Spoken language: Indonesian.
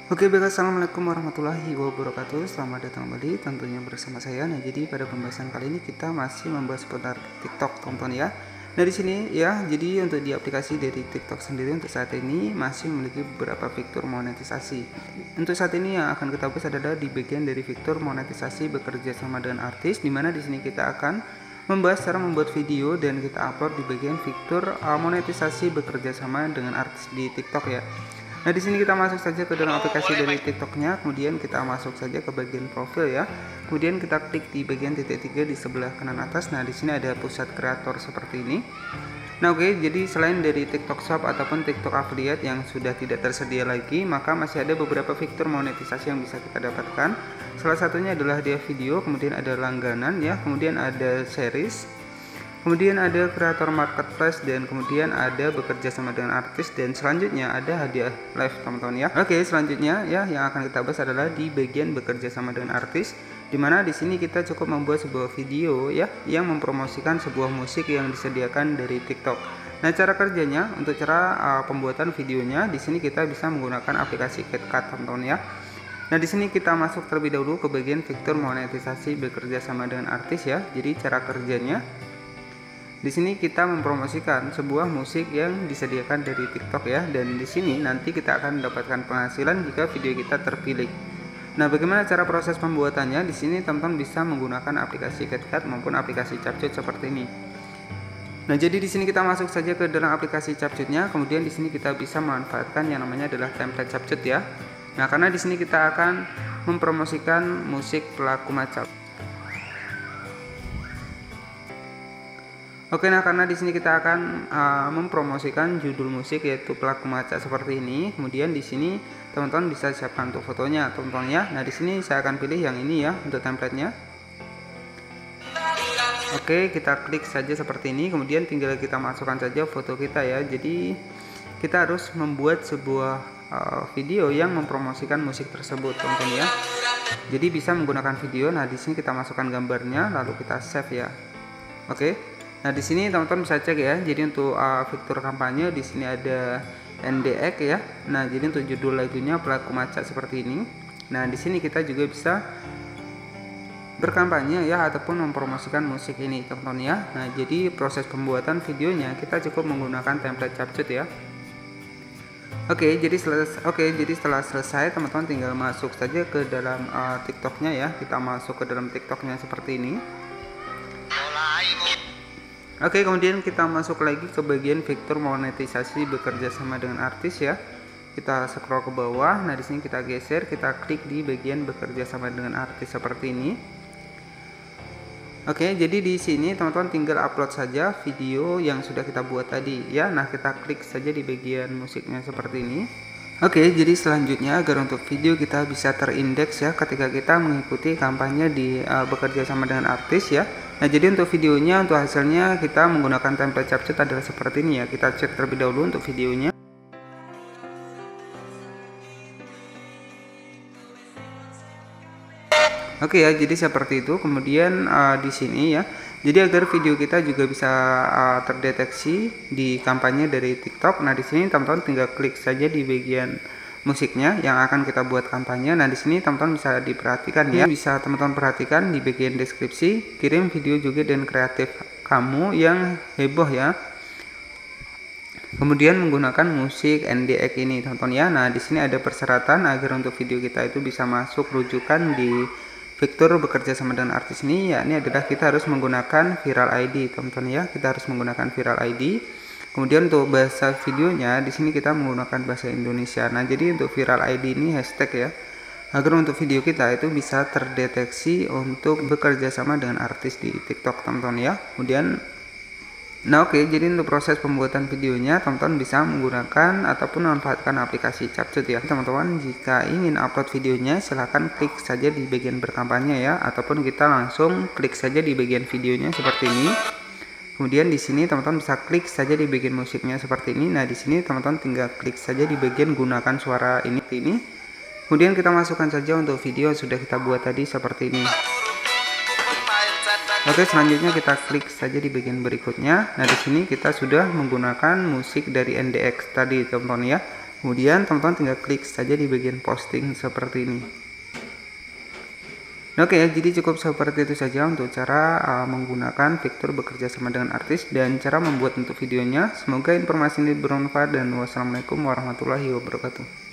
Oke, baik, assalamualaikum warahmatullahi wabarakatuh. Selamat datang kembali tentunya bersama saya. Nah, jadi pada pembahasan kali ini kita masih membahas seputar TikTok, teman-teman ya. Nah, di sini ya, jadi untuk di aplikasi dari TikTok sendiri untuk saat ini masih memiliki beberapa fitur monetisasi. Untuk saat ini yang akan kita bahas adalah di bagian dari fitur monetisasi bekerja sama dengan artis, di mana di sini kita akan membahas cara membuat video dan kita upload di bagian fitur monetisasi bekerja sama dengan artis di TikTok ya. Nah, di sini kita masuk saja ke dalam aplikasi dari TikToknya, kemudian kita masuk saja ke bagian profil ya. Kemudian kita klik di bagian titik 3 di sebelah kanan atas. Nah, di sini ada pusat kreator seperti ini. Nah, oke, jadi selain dari TikTok Shop ataupun TikTok Affiliate yang sudah tidak tersedia lagi, maka masih ada beberapa fitur monetisasi yang bisa kita dapatkan. Salah satunya adalah dia video, kemudian ada langganan ya, kemudian ada series. Kemudian ada kreator marketplace dan kemudian ada bekerja sama dengan artis dan selanjutnya ada hadiah live teman-teman ya. Oke, selanjutnya ya yang akan kita bahas adalah di bagian bekerja sama dengan artis, dimana di sini kita cukup membuat sebuah video ya yang mempromosikan sebuah musik yang disediakan dari TikTok. Nah, cara kerjanya untuk cara pembuatan videonya di sini kita bisa menggunakan aplikasi CapCut teman-teman ya. Nah, di sini kita masuk terlebih dahulu ke bagian fitur monetisasi bekerja sama dengan artis ya. Jadi cara kerjanya di sini kita mempromosikan sebuah musik yang disediakan dari TikTok ya, dan di sini nanti kita akan mendapatkan penghasilan jika video kita terpilih. Nah, bagaimana cara proses pembuatannya? Di sini teman-teman bisa menggunakan aplikasi CapCut maupun aplikasi CapCut seperti ini. Nah, jadi di sini kita masuk saja ke dalam aplikasi CapCutnya, kemudian di sini kita bisa memanfaatkan yang namanya adalah template CapCut ya. Nah, karena di sini kita akan mempromosikan musik pelaku maca. Oke, nah karena di sini kita akan mempromosikan judul musik yaitu pelaku maca seperti ini. Kemudian di sini teman-teman bisa siapkan untuk fotonya, teman-teman ya. Nah, di sini saya akan pilih yang ini ya untuk templatenya. Oke, kita klik saja seperti ini. Kemudian tinggal kita masukkan saja foto kita ya. Jadi kita harus membuat sebuah video yang mempromosikan musik tersebut, teman-teman ya. Jadi bisa menggunakan video. Nah, di sini kita masukkan gambarnya, lalu kita save ya. Oke. Nah, di sini teman-teman bisa cek ya. Jadi untuk fitur kampanye di sini ada NDX ya. Nah, jadi untuk judul lagunya pelaku maca seperti ini. Nah, di sini kita juga bisa berkampanye ya ataupun mempromosikan musik ini, teman-teman ya. Nah, jadi proses pembuatan videonya kita cukup menggunakan template CapCut ya. Oke, jadi setelah selesai teman-teman tinggal masuk saja ke dalam TikToknya ya. Kita masuk ke dalam TikToknya seperti ini. Oke, kemudian kita masuk lagi ke bagian fitur monetisasi bekerja sama dengan artis ya. Kita scroll ke bawah. Nah, di sini kita geser, kita klik di bagian bekerja sama dengan artis seperti ini. Oke, jadi di sini teman-teman tinggal upload saja video yang sudah kita buat tadi ya. Nah, kita klik saja di bagian musiknya seperti ini. Oke, jadi selanjutnya agar untuk video kita bisa terindeks ya ketika kita mengikuti kampanye di bekerja sama dengan artis ya. Nah, jadi untuk videonya, untuk hasilnya kita menggunakan template CapCut adalah seperti ini ya. Kita cek terlebih dahulu untuk videonya. Oke ya, jadi seperti itu. Kemudian di sini ya. Jadi agar video kita juga bisa terdeteksi di kampanye dari TikTok. Nah, di sini teman-teman tinggal klik saja di bagian musiknya yang akan kita buat kampanye. Nah, di sini teman-teman bisa diperhatikan ya. Bisa teman-teman perhatikan di bagian deskripsi, kirim video juga dan kreatif kamu yang heboh ya. Kemudian menggunakan musik NDX ini, teman-teman ya. Nah, di sini ada persyaratan agar untuk video kita itu bisa masuk rujukan di fitur bekerja sama dengan artis ini, yakni adalah kita harus menggunakan viral ID, teman-teman ya. Kita harus menggunakan viral ID. Kemudian untuk bahasa videonya di sini kita menggunakan bahasa Indonesia. Nah, jadi untuk viral ID ini hashtag ya, agar untuk video kita itu bisa terdeteksi untuk bekerja sama dengan artis di TikTok, teman-teman ya. Kemudian nah, oke, jadi untuk proses pembuatan videonya teman-teman bisa menggunakan ataupun memanfaatkan aplikasi CapCut ya. Teman-teman jika ingin upload videonya silahkan klik saja di bagian berkampanye ya, ataupun kita langsung klik saja di bagian videonya seperti ini. Kemudian di sini teman-teman bisa klik saja di bagian musiknya seperti ini. Nah, di sini teman-teman tinggal klik saja di bagian gunakan suara ini. Kemudian kita masukkan saja untuk video yang sudah kita buat tadi seperti ini. Oke, selanjutnya kita klik saja di bagian berikutnya. Nah, di sini kita sudah menggunakan musik dari NDX tadi, teman-teman ya. Kemudian teman-teman tinggal klik saja di bagian posting seperti ini. Oke ya, jadi cukup seperti itu saja untuk cara menggunakan fitur bekerja sama dengan artis dan cara membuat untuk videonya. Semoga informasi ini bermanfaat dan wassalamualaikum warahmatullahi wabarakatuh.